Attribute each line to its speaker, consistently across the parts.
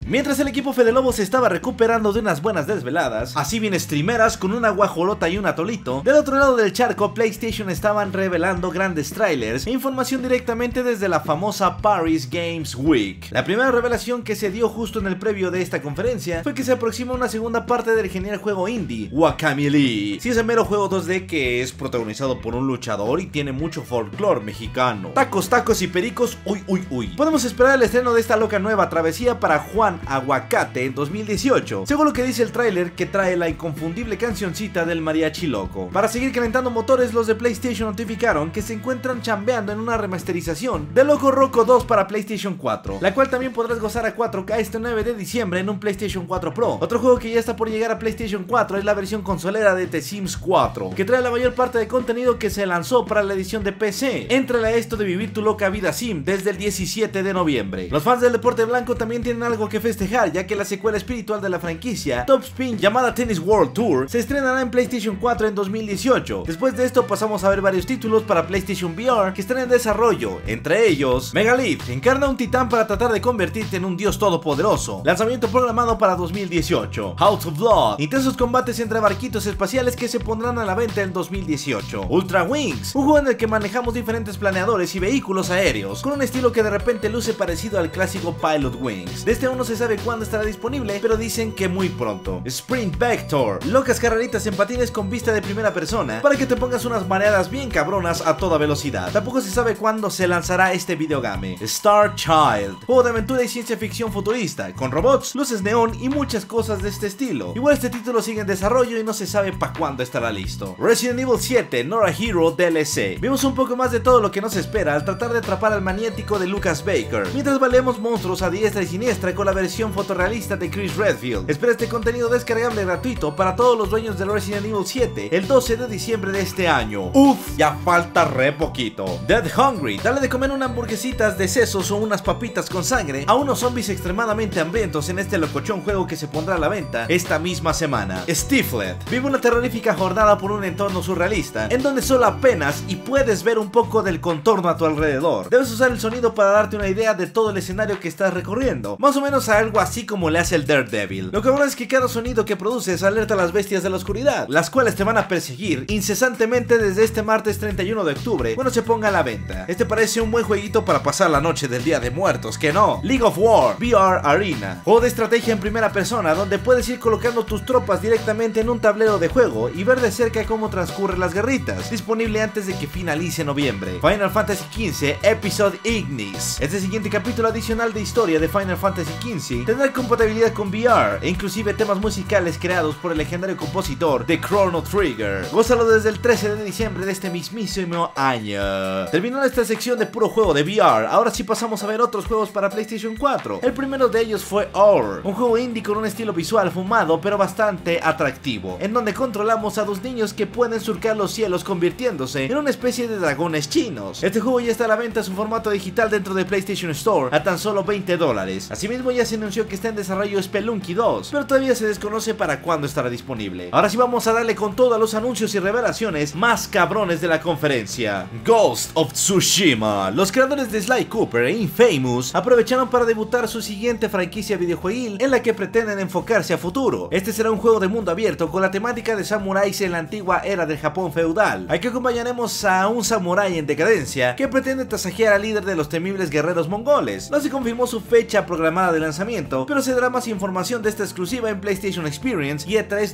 Speaker 1: Mientras el equipo Fede Lobo se estaba recuperando de unas buenas desveladas, así bien streameras con una guajolota y un atolito, del otro lado del charco PlayStation estaban revelando grandes trailers e información directamente desde la famosa Paris Games Week. La primera revelación que se dio justo en el previo de esta conferencia fue que se aproxima una segunda parte del genial juego indie Guacamelee. Sí, ese mero juego 2D que es protagonizado por un luchador y tiene mucho folclore mexicano. Tacos, tacos y pericos, uy, uy, uy. Podemos esperar el estreno de esta loca nueva travesía para Juan Aguacate en 2018, según lo que dice el tráiler, que trae la inconfundible cancioncita del mariachi loco. Para seguir calentando motores, los de PlayStation notificaron que se encuentran chambeando en una remasterización de Loco Roco 2 para PlayStation 4, la cual también podrás gozar a 4K este 9 de diciembre en un PlayStation 4 Pro. Otro juego que ya está por llegar a PlayStation 4 es la versión consolera de The Sims 4, que trae la mayor parte de contenido que se lanzó para la edición de PC. Éntrale a esto de vivir tu loca vida sim desde el 17 de noviembre. Los fans del deporte blanco también tienen algo que festejar, ya que la secuela espiritual de la franquicia, Top Spin, llamada Tennis World Tour, se estrenará en PlayStation 4 en 2018. Después de esto pasamos a ver varios títulos para PlayStation VR que están en desarrollo, entre ellos Megalith, encarna un titán para tratar de convertirte en un dios todopoderoso, lanzamiento programado para 2018. House of Blood, intensos combates entre barquitos espaciales que se pondrán a la venta en 2018. Ultra Wings, un juego en el que manejamos diferentes planeadores y vehículos aéreos, con un estilo que de repente luce parecido al clásico Pilot Wings. De este aún no se sabe cuándo estará disponible, pero dicen que muy pronto. Sprint Vector, locas carreritas en patines con vista de primera persona, para que te pongas unas mareadas bien cabronas a toda velocidad. Tampoco se sabe cuándo se lanzará este videogame. Star Child, juego de aventura y ciencia ficción futurista, con robots, luces neón y muchas cosas de este estilo. Igual este título sigue en desarrollo y no se sabe para cuándo estará listo. Resident Evil 7, Nora Hero DLC. Vimos un poco más de todo lo que nos espera al tratar de atrapar al maniático de Lucas Baker, mientras baleamos monstruos a diestra y siniestra con la versión fotorrealista de Chris Redfield. Espera este contenido descargable gratuito para todos los dueños de Resident Evil 7 el 12 de diciembre de este año. Uff, ya falta re poquito. Dead Hungry, dale de comer unas hamburguesitas de sesos o unas papitas con sangre a unos zombies extremadamente hambrientos en este locochón juego que se pondrá a la venta esta misma semana. Stiflet, vive una terrorífica jornada por un entorno surrealista en donde solo apenas y puedes ver un poco del contorno a tu alrededor. Debes usar el sonido para darte una idea de todo el escenario que estás recorriendo, más o menos a algo así como le hace el Daredevil. Lo que bueno es que cada sonido que produces alerta a las bestias de la oscuridad, las cuales te van a perseguir incesantemente desde este martes 31 de octubre cuando se ponga a la venta. Este parece un buen jueguito para pasar la noche del Día de Muertos, ¿que no? League of War VR Arena, juego de estrategia en primera persona donde puedes ir colocando tus tropas directamente en un tablero de juego y ver de cerca cómo transcurren las guerritas, disponible antes de que finalice noviembre. Final Fantasy XV Episode Ignis, este siguiente capítulo adicional de historia de Final Fantasy XV tendrá compatibilidad con VR e inclusive temas musicales creados por el legendario compositor de Chrono Trigger. Gózalo desde el 13 de diciembre de este mismísimo año. Terminando esta sección de puro juego de VR, ahora sí pasamos a ver otros juegos para PlayStation 4. El primero de ellos fue Our, un juego indie con un estilo visual fumado pero bastante atractivo, en donde controlamos a dos niños que pueden surcar los cielos convirtiéndose en una especie de dragones chinos. Este juego ya está a la venta en su formato digital dentro de PlayStation Store a tan solo $20. Asimismo ya se anunció que está en desarrollo Spelunky 2, pero todavía se desconoce para cuándo estará disponible. Ahora sí vamos a darle con todo a los anuncios y revelaciones más cabrones de la conferencia. Ghost of Tsushima. Los creadores de Sly Cooper e Infamous aprovecharon para debutar su siguiente franquicia videojueguil en la que pretenden enfocarse a futuro. Este será un juego de mundo abierto con la temática de samuráis en la antigua era del Japón feudal. Aquí acompañaremos a un samurái en decadencia que pretende tasajear al líder de los temibles guerreros mongoles. No se confirmó su fecha programada de lanzamiento, pero se dará más información de esta exclusiva en PlayStation Experience y E3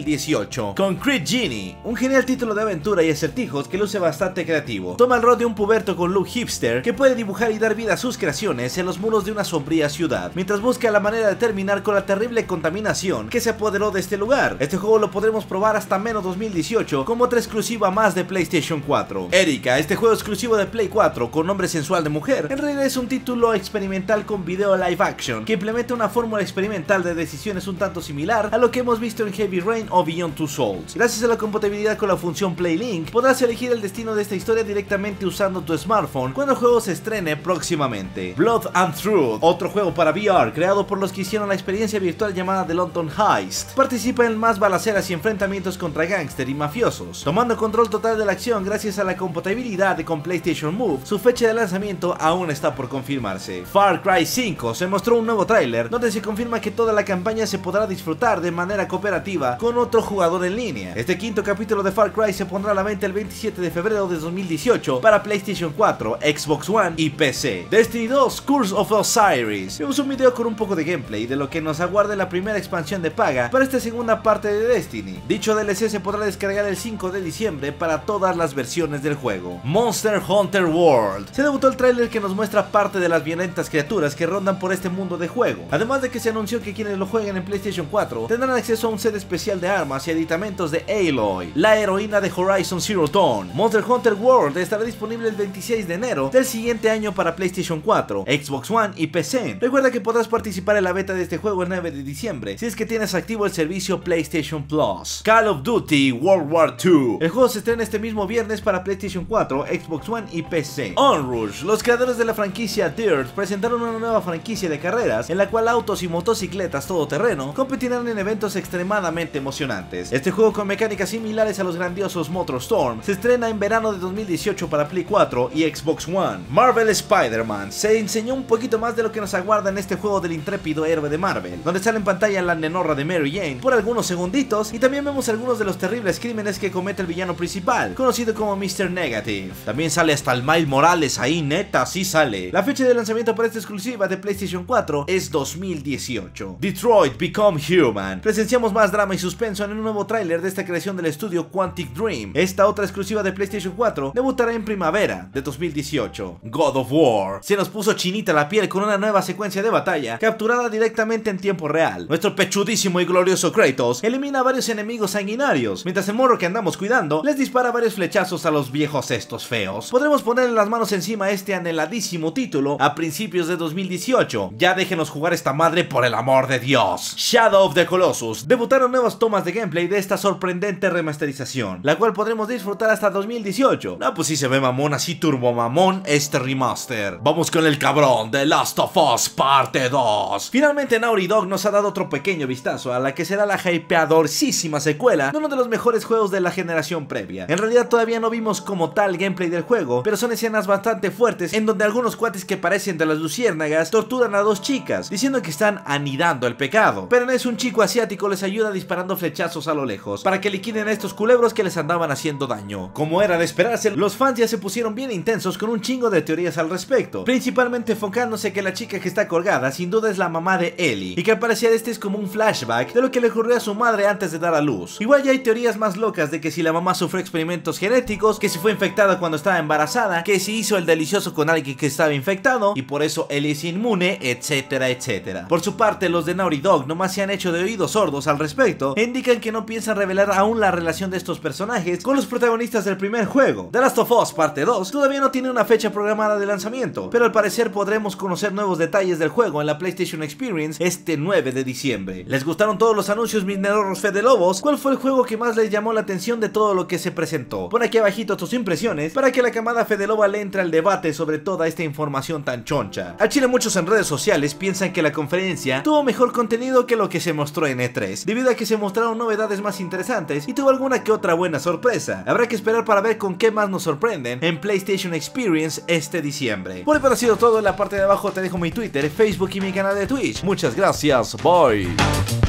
Speaker 1: 2018. Concrete Genie, un genial título de aventura y acertijos que luce bastante creativo. Toma el rol de un puberto con look hipster que puede dibujar y dar vida a sus creaciones en los muros de una sombría ciudad, mientras busca la manera de terminar con la terrible contaminación que se apoderó de este lugar. Este juego lo podremos probar hasta menos 2018 como otra exclusiva más de PlayStation 4. Erika, este juego exclusivo de Play 4 con nombre sensual de mujer, en realidad es un título experimental con video live action que implementa una fórmula experimental de decisiones un tanto similar a lo que hemos visto en Heavy Rain o Beyond Two Souls. Gracias a la compatibilidad con la función PlayLink, podrás elegir el destino de esta historia directamente usando tu smartphone cuando el juego se estrene próximamente. Blood and Truth, otro juego para VR creado por los que hicieron la experiencia virtual llamada The London Heist, participa en más balaceras y enfrentamientos contra gángster y mafiosos, tomando control total de la acción gracias a la compatibilidad con PlayStation Move. Su fecha de lanzamiento aún está por confirmarse. Far Cry 5 se mostró un nuevo nuevo tráiler, donde se confirma que toda la campaña se podrá disfrutar de manera cooperativa con otro jugador en línea. Este quinto capítulo de Far Cry se pondrá a la venta el 27 de febrero de 2018 para PlayStation 4, Xbox One y PC. Destiny 2 Curse of Osiris. Vimos un video con un poco de gameplay de lo que nos aguarda en la primera expansión de paga para esta segunda parte de Destiny. Dicho DLC se podrá descargar el 5 de diciembre para todas las versiones del juego. Monster Hunter World. Se debutó el tráiler que nos muestra parte de las violentas criaturas que rondan por este mundo de juego. Además de que se anunció que quienes lo jueguen en PlayStation 4 tendrán acceso a un set especial de armas y aditamentos de Aloy, la heroína de Horizon Zero Dawn. Monster Hunter World estará disponible el 26 de enero del siguiente año para PlayStation 4, Xbox One y PC. Recuerda que podrás participar en la beta de este juego el 9 de diciembre si es que tienes activo el servicio PlayStation Plus. Call of Duty World War II. El juego se estrena este mismo viernes para PlayStation 4, Xbox One y PC. Onrush. Los creadores de la franquicia Dirt presentaron una nueva franquicia de carreras en la cual autos y motocicletas todoterreno competirán en eventos extremadamente emocionantes. Este juego, con mecánicas similares a los grandiosos MotorStorm, se estrena en verano de 2018 para Play 4 y Xbox One. Marvel Spider-Man. Se enseñó un poquito más de lo que nos aguarda en este juego del intrépido héroe de Marvel, donde sale en pantalla la nenorra de Mary Jane por algunos segunditos y también vemos algunos de los terribles crímenes que comete el villano principal, conocido como Mr. Negative. También sale hasta el Miles Morales ahí, neta, sí sale. La fecha de lanzamiento para esta exclusiva de PlayStation 4 es 2018. Detroit Become Human. Presenciamos más drama y suspenso en un nuevo tráiler de esta creación del estudio Quantic Dream. Esta otra exclusiva de PlayStation 4 debutará en primavera de 2018. God of War. Se nos puso chinita la piel con una nueva secuencia de batalla capturada directamente en tiempo real. Nuestro pechudísimo y glorioso Kratos elimina a varios enemigos sanguinarios, mientras el morro que andamos cuidando les dispara varios flechazos a los viejos estos feos. Podremos ponerle las manos encima a este anheladísimo título a principios de 2018. Ya déjenos jugar esta madre, por el amor de Dios. Shadow of the Colossus. Debutaron nuevas tomas de gameplay de esta sorprendente remasterización, la cual podremos disfrutar hasta 2018. No, pues sí se ve mamón, así turbo mamón este remaster. Vamos con el cabrón de Last of Us parte 2. Finalmente Naughty Dog nos ha dado otro pequeño vistazo a la que será la hypeadorísima secuela de uno de los mejores juegos de la generación previa. En realidad todavía no vimos como tal gameplay del juego, pero son escenas bastante fuertes en donde algunos cuates que parecen de las luciérnagas torturan a dos chicas, diciendo que están anidando el pecado. Pero es un chico asiático les ayuda disparando flechazos a lo lejos para que liquiden a estos culebros que les andaban haciendo daño. Como era de esperarse, los fans ya se pusieron bien intensos con un chingo de teorías al respecto, principalmente enfocándose que la chica que está colgada sin duda es la mamá de Ellie, y que al parecer este es como un flashback de lo que le ocurrió a su madre antes de dar a luz. Igual ya hay teorías más locas de que si la mamá sufrió experimentos genéticos, que si fue infectada cuando estaba embarazada, que si hizo el delicioso con alguien que estaba infectado y por eso Ellie es inmune, etcétera, etcétera. Por su parte, los de Naughty Dog nomás se han hecho de oídos sordos al respecto e indican que no piensan revelar aún la relación de estos personajes con los protagonistas del primer juego. The Last of Us parte 2 todavía no tiene una fecha programada de lanzamiento, pero al parecer podremos conocer nuevos detalles del juego en la PlayStation Experience este 9 de diciembre. ¿Les gustaron todos los anuncios, mis nerorros Fede Lobos? ¿Cuál fue el juego que más les llamó la atención de todo lo que se presentó? Pon aquí abajito tus impresiones para que la camada Fede Loba le entre al debate sobre toda esta información tan choncha. Al chile muchos en redes sociales piensan que la conferencia tuvo mejor contenido que lo que se mostró en E3, debido a que se mostraron novedades más interesantes y tuvo alguna que otra buena sorpresa. Habrá que esperar para ver con qué más nos sorprenden en PlayStation Experience este diciembre. Por ahora ha sido todo. En la parte de abajo te dejo mi Twitter, Facebook y mi canal de Twitch. Muchas gracias, bye.